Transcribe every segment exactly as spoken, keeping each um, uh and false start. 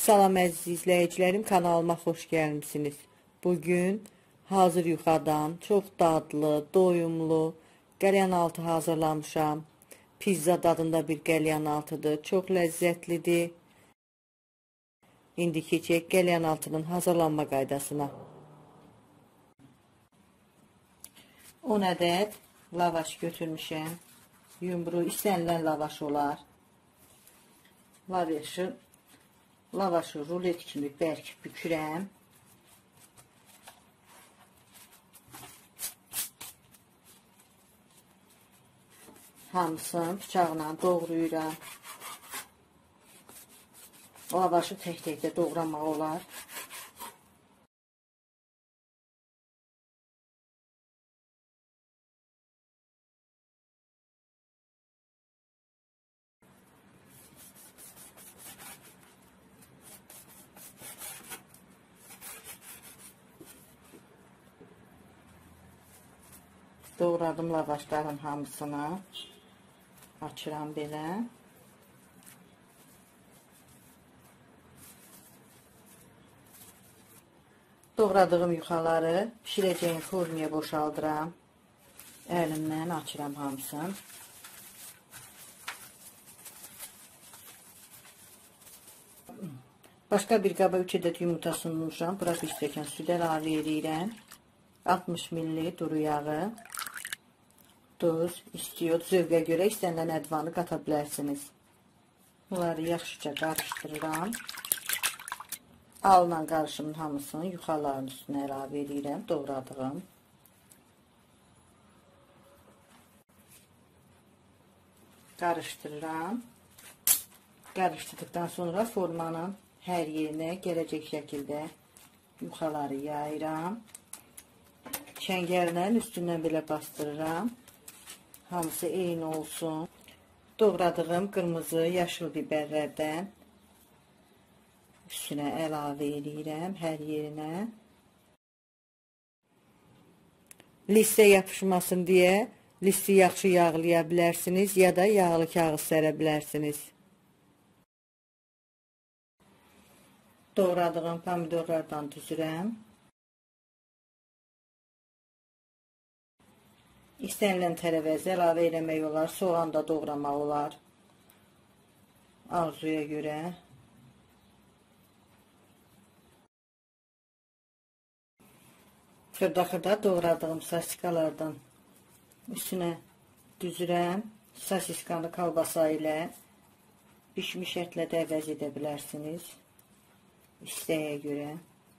Salam əziz izləyicilərim, kanalıma xoş gəlmisiniz. Bugün hazır yuxadan çox dadlı, doyumlu qəlyanaltı hazırlamışam. Pizza dadında bir qəlyanaltıdır, çox ləzzətlidir. İndi keçək qəlyanaltının hazırlanma qaydasına. on ədəd lavaş götürmüşəm. Yumru istənilən lavaş olar. Lavaşı Lavaşı rulet kimi bərk bükürəm. Hamısını bıçaqla doğrayıram. Lavaşı tək-tək də doğramaq olar. Doğradım lavaşların hamısını. Açıram belə. Doğradığım yuxaları pişirəcəyim formaya boşaldıram. Əlimdən açıram hamısını. Başqa bir qaba üç ədəd yumurta sunmuşam. Bura bir stəkan süd əlavə edirəm. altmış milli duru yağı. Duz, istiyor, zövqə görə istənilən ədvanı qata bilərsiniz. Bunları yaxşıca qarışdırıram. Alınan qarışımın hamısını yuxaların üstünə əlavə edirəm, doğradığım. Qarışdırıram. Qarışdırdıqdan sonra formanın hər yerinə gələcək şəkildə yuxaları yayıram. Çəngəllərin üstündən belə bastırıram. Hamısı eyni olsun. Doğradığım qırmızı, yaşıl biberlərdən üstünə əlavə edirəm hər yerinə. Listə yapışmasın deyə listi yaxşı yağlaya bilərsiniz ya da yağlı kağız sərə bilərsiniz. Doğradığım pomidorlardan düzürəm. İstənilən tərəvəzi əlavə eləmək olar, soğan da doğramaq olar. Arzuya görə. Xırda-xırda doğradığım sasikalardan üstünə düzürəm. Sasiskanı kalbasa ilə pişmiş ətlə də əvəz edə bilərsiniz. İstəyə görə.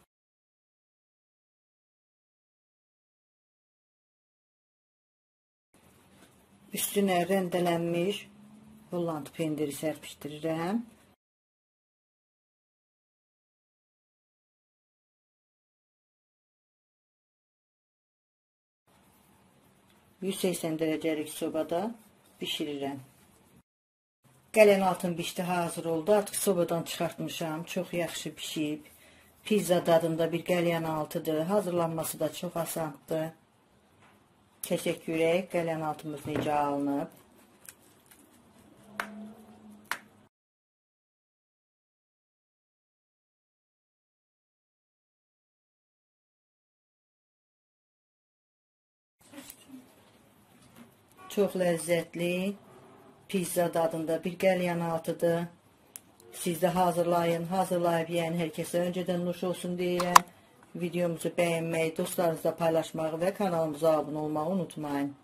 Üstünə rəndələnmiş Holland pendiri sərpişdirirəm. yüz səksən dərəcəlik sobada bişirirəm. Qəlyanaltım bişdi, hazır oldu. Artıq sobadan çıxartmışam. Çox yaxşı bişib. Pizza dadında bir qəlyanaltıdır. Hazırlanması da çox asandır. Keçək görək qəlyanaltımız necə alınıb. Çox ləzzətli pizza dadında bir qəlyanaltıdır. Siz də hazırlayın. Hazırlayıb yeyən hər kəsə öncədən nuş olsun deyirəm. Videomuzu bəyənməyi, dostlarınızla paylaşmağı və kanalımıza abunə olmağı unutmayın.